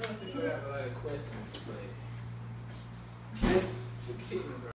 honestly, I have a lot of questions, but this, the kittens are